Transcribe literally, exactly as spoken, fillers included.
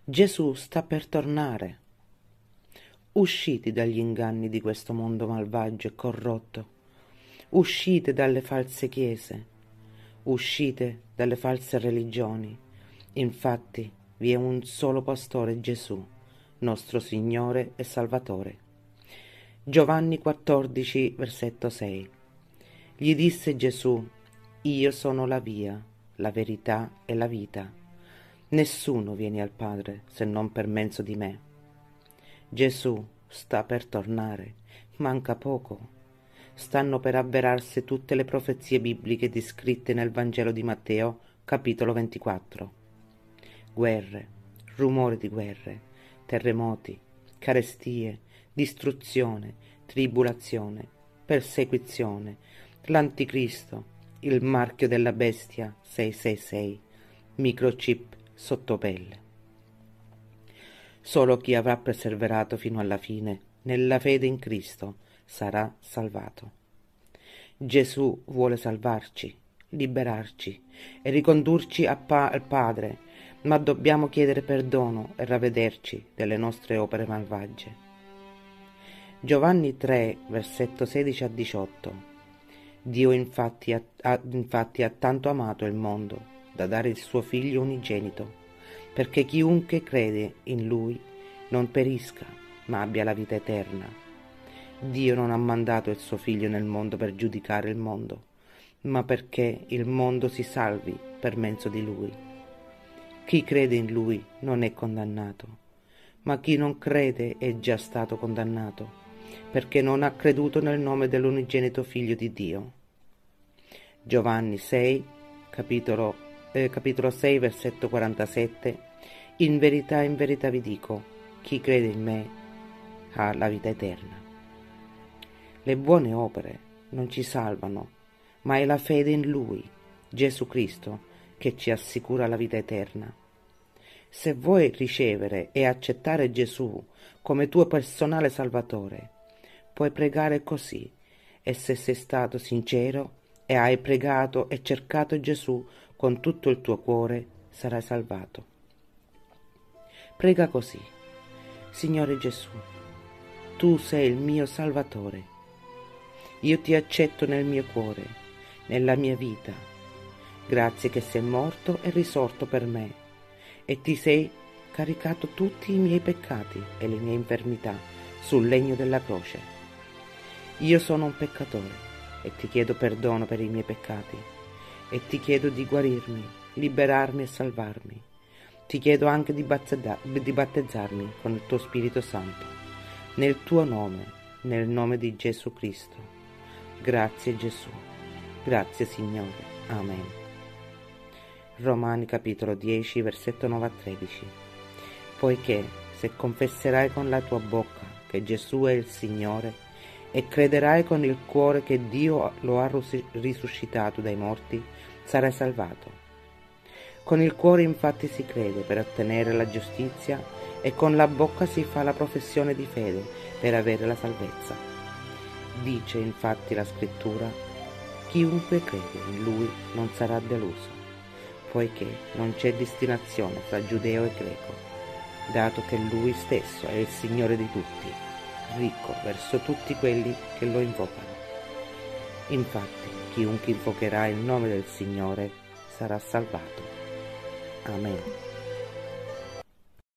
Gesù sta per tornare. Uscite dagli inganni di questo mondo malvagio e corrotto. Uscite dalle false chiese. Uscite dalle false religioni. Infatti vi è un solo pastore, Gesù, nostro Signore e Salvatore. Giovanni quattordici, versetto sei. Gli disse Gesù: Io sono la via, la verità e la vita. Nessuno viene al Padre se non per mezzo di me. Gesù sta per tornare, manca poco. Stanno per avverarsi tutte le profezie bibliche descritte nel Vangelo di Matteo, capitolo ventiquattro. Guerre, rumore di guerre, terremoti, carestie, distruzione, tribolazione, persecuzione, l'anticristo, il marchio della bestia sei sei sei, microchip sotto pelle. Solo chi avrà perseverato fino alla fine nella fede in Cristo sarà salvato. Gesù vuole salvarci, liberarci e ricondurci a pa- al Padre, ma dobbiamo chiedere perdono e ravvederci delle nostre opere malvagie. Giovanni tre, versetto sedici a diciotto. Dio infatti ha, ha, infatti ha tanto amato il mondo da dare il suo figlio unigenito, perché chiunque crede in lui non perisca, ma abbia la vita eterna. Dio non ha mandato il suo figlio nel mondo per giudicare il mondo, ma perché il mondo si salvi per mezzo di lui. Chi crede in lui non è condannato, ma chi non crede è già stato condannato, perché non ha creduto nel nome dell'unigenito figlio di Dio. Giovanni sei, capitolo, eh, capitolo sei, versetto quarantasette. In verità, in verità vi dico, chi crede in me ha la vita eterna. Le buone opere non ci salvano, ma è la fede in Lui, Gesù Cristo, che ci assicura la vita eterna. Se vuoi ricevere e accettare Gesù come tuo personale Salvatore, puoi pregare così, e se sei stato sincero e hai pregato e cercato Gesù con tutto il tuo cuore, sarai salvato. Prega così: Signore Gesù, tu sei il mio Salvatore. Io ti accetto nel mio cuore, nella mia vita. Grazie che sei morto e risorto per me e ti sei caricato tutti i miei peccati e le mie infermità sul legno della croce. Io sono un peccatore e ti chiedo perdono per i miei peccati e ti chiedo di guarirmi, liberarmi e salvarmi. Ti chiedo anche di, battezza- di battezzarmi con il tuo Spirito Santo, nel tuo nome, nel nome di Gesù Cristo. Grazie Gesù, grazie Signore, Amen. Romani capitolo dieci, versetto nove a tredici. Poiché se confesserai con la tua bocca che Gesù è il Signore e crederai con il cuore che Dio lo ha risuscitato dai morti, sarai salvato. Con il cuore infatti si crede per ottenere la giustizia e con la bocca si fa la professione di fede per avere la salvezza. Dice infatti la Scrittura: chiunque crede in Lui non sarà deluso, poiché non c'è distinzione fra giudeo e greco, dato che Lui stesso è il Signore di tutti, ricco verso tutti quelli che lo invocano. Infatti, chiunque invocherà il nome del Signore sarà salvato. Amen.